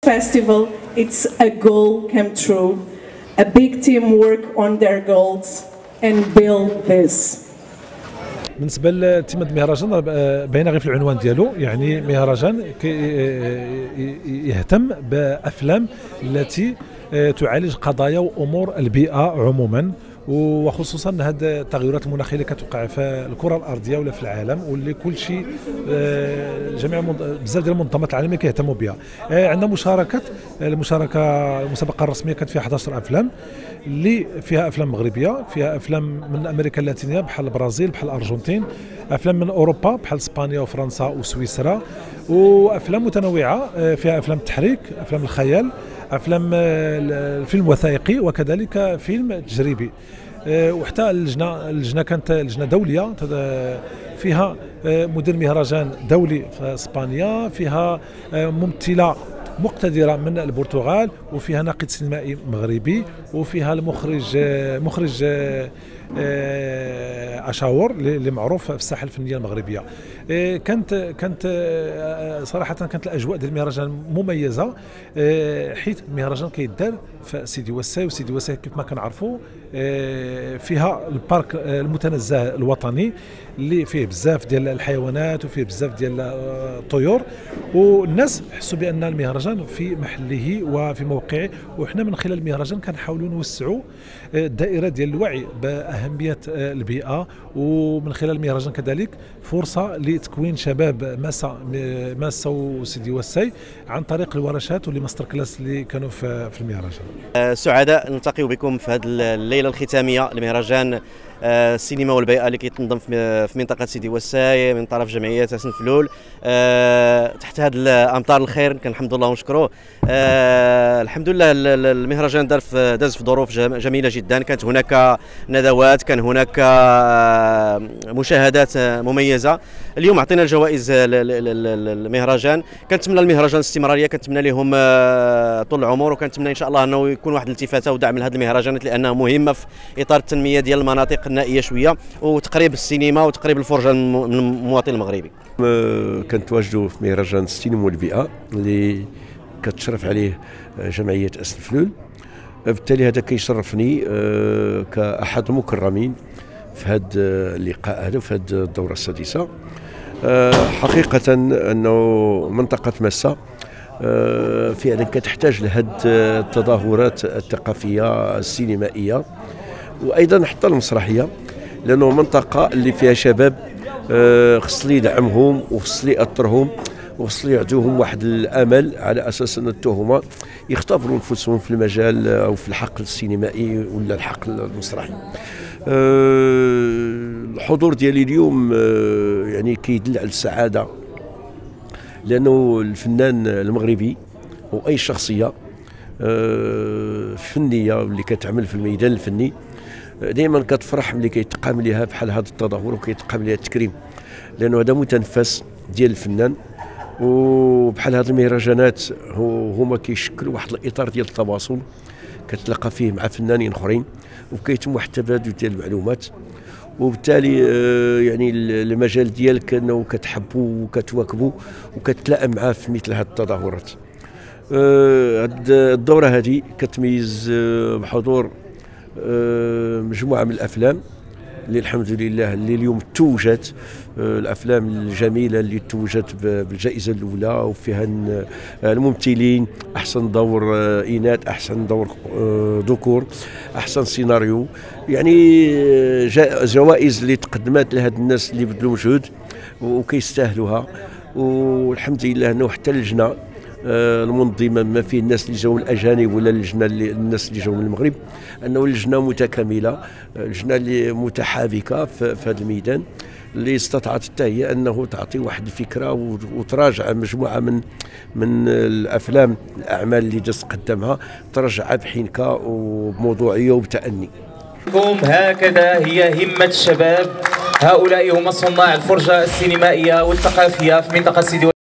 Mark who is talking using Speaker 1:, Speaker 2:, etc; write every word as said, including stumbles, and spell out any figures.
Speaker 1: festival, it's a goal come true, a big team work on their goals and build this.
Speaker 2: بالنسبه لتيمة المهرجان باينه غير في العنوان ديالو، يعني مهرجان يهتم بافلام التي تعالج قضايا وامور البيئه عموما، وخصوصا هاد التغيرات المناخيه اللي كتوقع في الكره الارضيه ولا في العالم، واللي كل شيء جميع بزاف ديال المنظمات العالميه كيهتموا بها. عندنا مشاركه المشاركه المسابقه الرسميه كانت فيها إحدى عشر افلام، اللي فيها افلام مغربيه، فيها افلام من امريكا اللاتينيه بحال البرازيل بحال الارجنتين، افلام من اوروبا بحال اسبانيا وفرنسا وسويسرا، وافلام متنوعه فيها افلام التحريك، افلام الخيال، افلام الفيلم الوثائقي، وكذلك فيلم تجريبي. وحتى اللجنه اللجنه كانت لجنه دوليه فيها مدير مهرجان دولي في اسبانيا، فيها ممثله مقتدره من البرتغال، وفيها ناقد سينمائي مغربي، وفيها المخرج مخرج اشاور اللي معروف في الساحه الفنيه المغربيه. كانت كانت صراحه كانت الاجواء ديال المهرجان مميزه، حيث المهرجان كيدار في سيدي وساي، وسيدي وساي كيف ما كنعرفوا فيها البارك المتنزه الوطني اللي فيه بزاف ديال الحيوانات وفيه بزاف ديال الطيور، والناس حسوا بان المهرجان في محله وفي موقعه. وحنا من خلال المهرجان كنحاولوا نوسعوا الدائره ديال الوعي باهميه البيئه، ومن خلال المهرجان كذلك فرصه لتكوين شباب ماسا ماسا وسيدي وساي عن طريق الورشات والماستر كلاس اللي كانوا في في المهرجان.
Speaker 3: سعداء نلتقي بكم في هذه الليله الختاميه لمهرجان السينما والبيئه اللي كيتنظم في منطقه سيدي وساي من طرف جمعيه حسن فلول تحت هذه الامطار الخير. كنحمد الله ونشكروه. الحمد لله المهرجان دار في داز في ظروف جميله جدا، كانت هناك ندوات، كان هناك مشاهدات مميزه. اليوم عطينا الجوائز المهرجان، كنتمنى المهرجان الاستمراريه، كنتمنى لهم طول العمر، وكنتمنى ان شاء الله انه يكون واحد الالتفاته ودعم لهذه المهرجانات لانها مهمه في اطار التنميه ديال المناطق النائيه شويه، وتقريب السينما وتقريب الفرجه من المواطن المغربي.
Speaker 4: كنتواجدوا في مهرجان السينما والبيئه اللي كتشرف عليه جمعيه اسن فلول، بالتالي هذا كيشرفني كاحد المكرمين في هذا اللقاء هذا، في هذه الدوره السادسه. حقيقه انه منطقه ماسا فعلا كتحتاج لهذه التظاهرات الثقافيه السينمائيه، وايضا حتى المسرحيه، لانه منطقه اللي فيها شباب خص لي يدعمهم وخص لي ياثرهم وخص لي يعطيهم واحد الامل على اساس ان هما يختبروا نفسهم في المجال او في الحقل السينمائي ولا الحقل المسرحي. الحضور ديالي اليوم يعني كيدل على السعاده، لانه الفنان المغربي واي شخصيه فنيه اللي كتعمل في الميدان الفني دائما كتفرح ملي كيتقام لها بحال هذا التظاهر وكيتقام لها التكريم، لانه هذا متنفس ديال الفنان. وبحال هذه المهرجانات هما كيشكلوا واحد الاطار ديال التواصل كتلاقى فيه مع فنانين اخرين، وكيتم واحد التبادل ديال المعلومات، وبالتالي يعني المجال ديالك انه كتحبوا وكتواكبوا وكتلائم معاه في مثل هذه التظاهرات. الدوره هذه كتميز بحضور مجموعه من الافلام اللي الحمد لله اللي اليوم توجت، الافلام الجميله اللي توجت بالجائزه الاولى، وفيها الممثلين احسن دور اناث، احسن دور ذكور، احسن سيناريو، يعني جوائز اللي تقدمت لهاد الناس اللي بذلوا مجهود وكيستاهلوها. والحمد لله انه حتى اللجنه المنظمه ما فيه الناس اللي جاوا الاجانب ولا اللجنه اللي الناس اللي جاوا من المغرب، انه اللجنه متكامله، اللجنه اللي متحابكه في هذا الميدان اللي استطاعت حتى هي انه تعطي واحد الفكره وتراجع مجموعه من من الافلام الاعمال اللي جات قدمها، ترجعها بحنكه وبموضوعيه وبتأني.
Speaker 5: هكذا هي همه الشباب، هؤلاء هم صناع الفرجه السينمائيه والثقافيه في منطقه سيدي